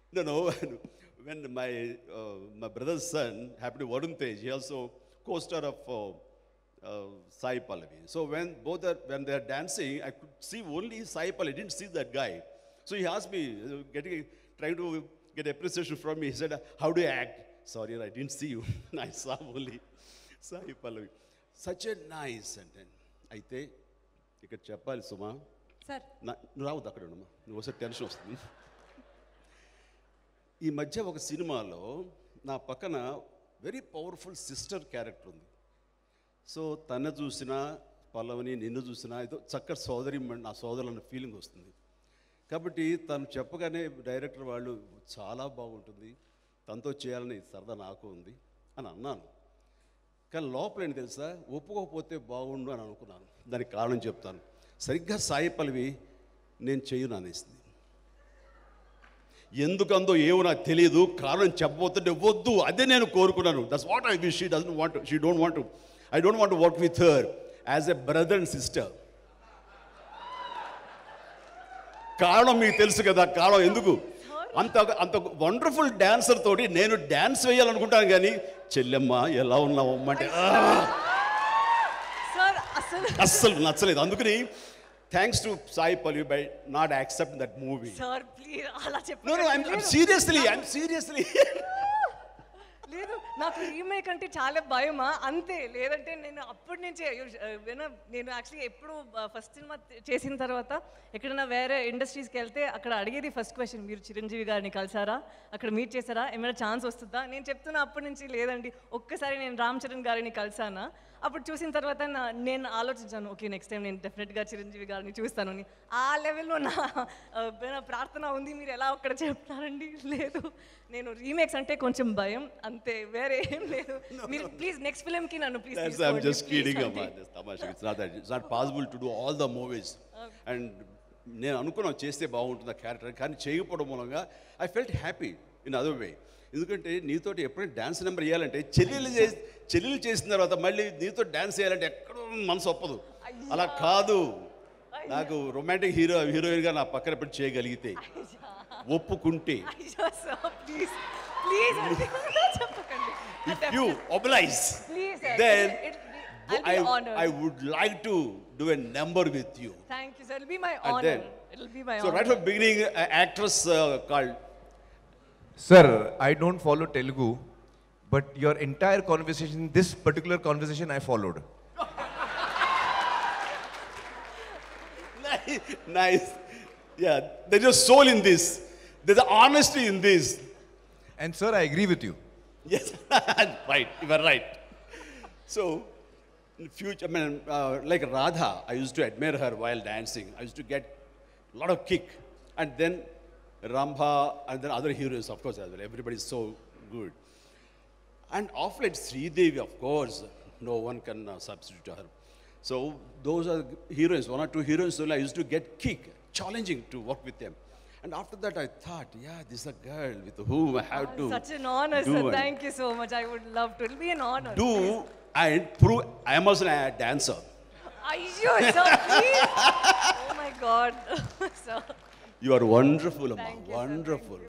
No, no. When my brother's son happened to Varun Tej, he also co-star of Sai Pallavi. So when they are dancing, I could see only Sai Pallavi. I didn't see that guy. So he asked me, trying to get appreciation from me. He said, "How do you act?" Sorry, I didn't see you. I saw only Sai Pallavi. Such a nice sentence. అయితే ఇక్కడ చెప్పాలి సుమా sir నువ్వు రావద్దు అక్కడ ఉండమ్మా నువ్వు వస్తే tension వస్తుంది ఈ మధ్య ఒక సినిమాలో నా పక్కన వెరీ పవర్ఫుల్ సిస్టర్ క్యారెక్టర్ ఉంది సో తను చూసినా పల్లవిని నిన్ను చూసినా ఏదో చక్కటి సోదరి నా సోదరులు అన్న ఫీలింగ్ వస్తుంది కాబట్టి తను చెప్పగానే డైరెక్టర్ వాళ్ళు చాలా బాగుంటుంది తనతో చేయాలని సరదా నాకు ఉంది అని అన్నాను కానీ లోపల ఏంటి తెలుసా ఒప్పుకోకపోతే బాగుండు అని అనుకున్నాను దానికి కారణం చెప్తాను సరిగ్గా సాయి పల్లవి నేను చెయ్యను అనేసింది ఎందుకందో ఏమో నాకు తెలియదు కారణం చెప్పబోతుంటే వద్దు అదే నేను కోరుకున్నాను that's what I wish she doesn't want she don't want I don't want work with her as a brother and sister కారణం మీకు తెలుసు కదా కారణం ఎందుకు అంత అంత వండర్ఫుల్ డాన్సర్ తోటి నేను డాన్స్ వేయాలనుకుంటాను కానీ చెల్లెమ్మ ఎలా ఉన్నావు అంటే అస్సలు నచ్చలేదు అందుకని thanks to Sai Pallavi by not accept that movie sir please అలా నో నో ఐఎమ్ సీరియస్లీ లేదు నాకు రీమేక్ అంటే చాలా భయమా అంతే లేదంటే నేను అప్పటి నుంచే నేను యాక్చువల్లీ ఎప్పుడు ఫస్ట్ సినిమా చేసిన తర్వాత ఎక్కడైనా వేరే ఇండస్ట్రీస్కి వెళ్తే అక్కడ అడిగేది ఫస్ట్ క్వశ్చన్ మీరు చిరంజీవి గారిని కలిసారా అక్కడ మీట్ చేశారా ఏమైనా ఛాన్స్ వస్తుందా నేను చెప్తున్నా అప్పటి నుంచి లేదండి ఒక్కసారి నేను రామ్ చరణ్ గారిని కలిసానా అప్పుడు చూసిన తర్వాత నేను ఆలోచించాను ఓకే నెక్స్ట్ టైం నేను డెఫినెట్గా చిరంజీవి గారిని చూస్తాను అని ఆ లెవెల్లో నా ప్రార్థన ఉంది మీరు ఎలా ఒక్కడ చెప్తారండి లేదు నేను రీమేక్స్ అంటే కొంచెం భయం అంతే వేరే ఏం లేదు మీరు ప్లీజ్ నెక్స్ట్ ఫిల్మ్కి నన్ను please I'm just kidding about this tamash it's not possible to do all the movies and నేను అనుకున్నాను చేస్తే బాగుంటుంది ఆ క్యారెక్టర్ కానీ చేయకపోవడం మూలంగా I felt happy in other way ఎందుకంటే నీతోటి ఎప్పుడైనా డ్యాన్స్ నెంబర్ వేయాలంటే చెల్లెలు చేసిన తర్వాత మళ్ళీ నీతో డ్యాన్స్ చేయాలంటే ఎక్కడో మనసు ఒప్పదు అలా కాదు నాకు రొమాంటిక్ హీరోయిన్గా నా పక్కన పెట్టి చేయగలిగితే ఒప్పుకుంటే if you oblige then I would like to do a number with you. Thank you sir, it'll be my honor. It'll be my honor. So right from beginning actress called Sir, I don't follow Telugu, but your entire conversation, this particular conversation, I followed. Nice. Yeah, there's a soul in this. There's honesty in this. And sir, I agree with you. Yes, right. You are right. So, in future, I mean, like Radha, I used to admire her while dancing. I used to get a lot of kick, and then Rambha, and then other heroes, of course, as well. Everybody is so good. And of late, Sridevi, of course, no one can substitute to her. So those are heroines, one or two heroines. So I used to get kick, challenging to work with them. And after that, I thought, yeah, this is a girl with whom I have to. Such an honor, sir. Thank you so much. I would love to. It'll be an honor. Do and prove I am also a dancer. Ayyo, sir, please. Oh my God, sir. You are wonderful, Amma. Thank you, sir. Wonderful.